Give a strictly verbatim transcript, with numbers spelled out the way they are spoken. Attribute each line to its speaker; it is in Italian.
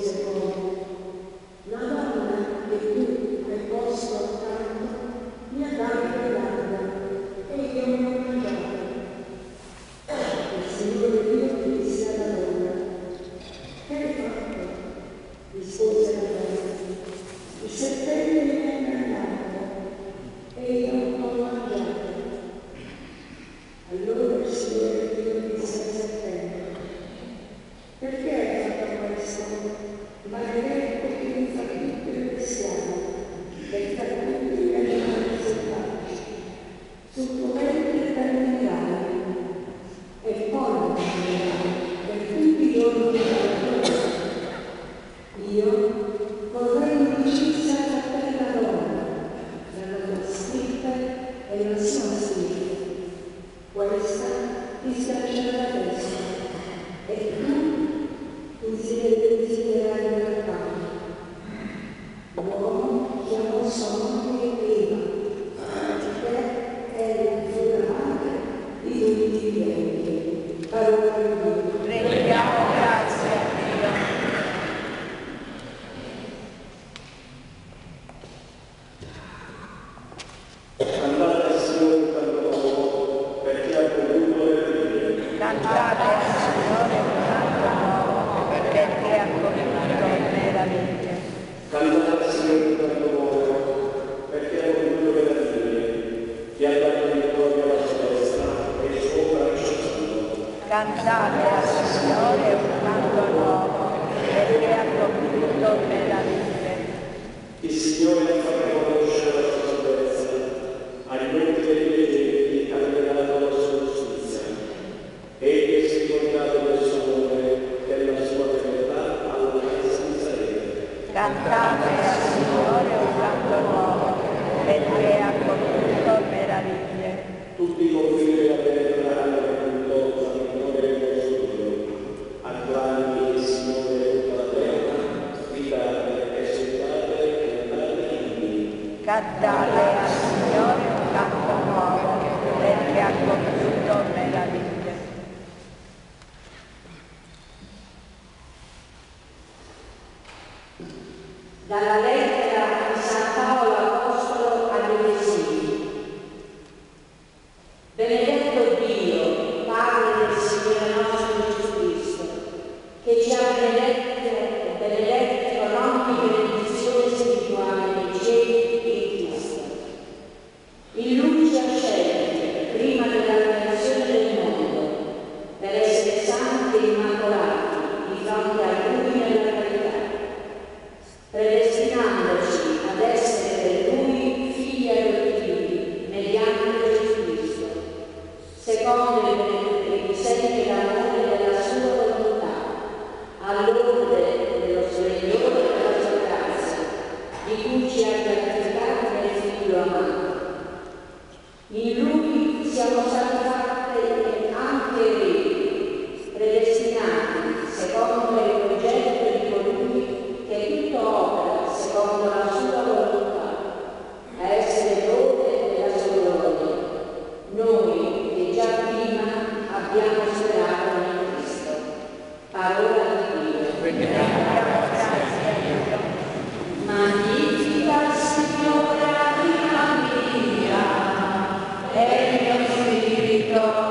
Speaker 1: disse poi: la donna che tu hai posto accanto mi ha dato pedata e io non ho mangiato. Il Signore Dio disse alla donna: che hai fatto? Rispose la donna: il serpente mi ha ingannato e io non ho mangiato. Allora il Signore Dio disse al serpente: perché hai fatto questo? Maledetto che mi fa tutto il bestiame, e tra tutti gli animali selvatici. Sul tuo ventre terminerai e poi terminerai per tutti i giorni della tua vita. Io vorrei un'amicizia tra te e la donna, tra la tua stirpe e la sua stirpe. Questa ti schiaccerà la testa e tu desidererai la carne. L'uomo chiamò sua moglie Eva, perché è il suo madre di tutti i viventi. Parola di Dio.
Speaker 2: Preghiamo grazie a Dio.
Speaker 3: Cantate al Signore un canto nuovo, perché ha compiuto le meraviglie.
Speaker 2: Cantate al Signore un canto nuovo, perché ha compiuto meraviglie.
Speaker 3: Cantate al Signore un canto nuovo, perché ha compiuto le meraviglie, che ha dato vittoria alla sua destra e il suo braccio santo.
Speaker 2: Cantate al Signore un canto nuovo, perché ha compiuto meraviglie.
Speaker 3: Il Signore ha fatto conoscere la sua salvezza, agli occhi dei credenti ha rivelato la sua giustizia. Egli si è ricordato del suo nome e della sua fedeltà alla Chiesa di Israele.
Speaker 2: Cantate al Signore un canto nuovo, perché ha compiuto meraviglie.
Speaker 3: Tutti i confini della terra hanno veduto la vittoria del nostro Dio. Acclami il Signore tutta la terra, gridate, esultate e andate inni.
Speaker 2: Cantate al Signore un canto nuovo, perché ha compiuto meraviglie.
Speaker 1: Dalla lettera di San Paolo Apostolo agli Efesini. Benedetto Dio, Padre del Signore nostro Gesù Cristo, che ci ha benedetti e benedetti con ogni benedizione spirituale nei cieli in Cristo. In Lui ci ha scelti prima della creazione del mondo, per essere santi e immacolati di fronte a Lui nella carità, predestinandoci ad essere per Lui figli adottivi mediante Gesù Cristo, secondo il presente d'amore della sua volontà, all'ordine dello splendore della sua grazia, di cui ci ha gratificati nel Figlio amato. In Lui siamo stati fatti anche eredi, predestinati secondo il progetto di colui che tutto opera secondo la sua volontà, a essere lode della sua gloria, noi che già prima abbiamo sperato in Cristo. Parola di Dio.
Speaker 2: Grazie a Dio.
Speaker 1: Magnifica il Signore, anima mia, e il mio spirito